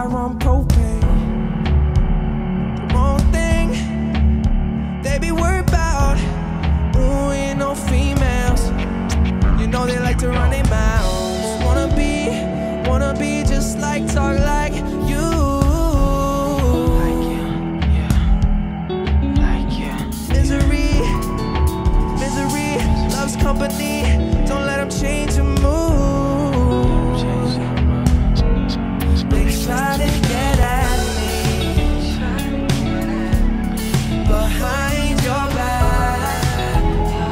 on propane. The wrong thing they be worried about. Ooh, ain't no females. You know they like to run their mouths. Wanna be just like, talk like you. Like you, yeah. Like you. Misery loves company. Don't let them change your mood. They try to get at me behind your back.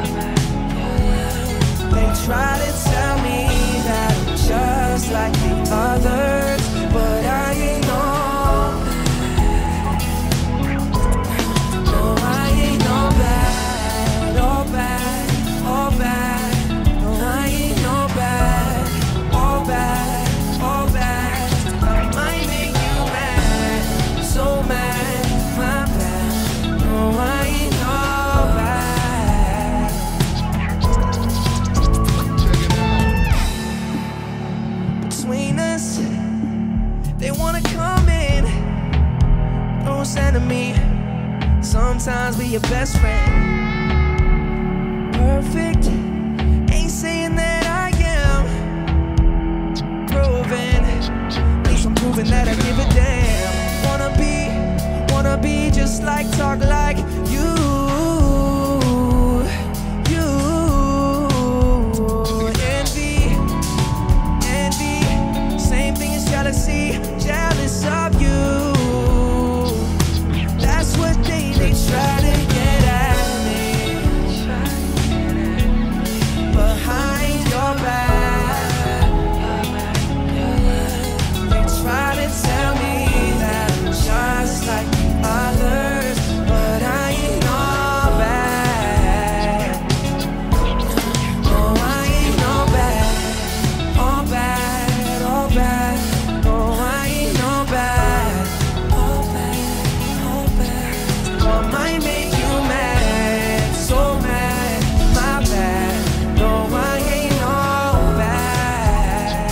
They try to tell me that I'm just like the others, but I ain't no. No, I ain't no bad, all bad, all bad. No, I ain't no bad, all bad, all bad. I might make you mad, so mad, my bad. No, I ain't no bad. Between us, they wanna come in, close enemy. Sometimes be your best friend. Perfect, ain't saying that I am. Proven, at least I'm proving that I give a damn. Wanna be just like, talk like you. Envy, same thing as jealousy. Jealous of you. That's what they try to get at me behind your back. They try to tell me that I'm just like others, but I ain't no bad. No, I ain't no bad. All bad, all bad. No, I ain't no bad. All bad, all bad. I might make you mad, so mad, my bad. No, I ain't no bad.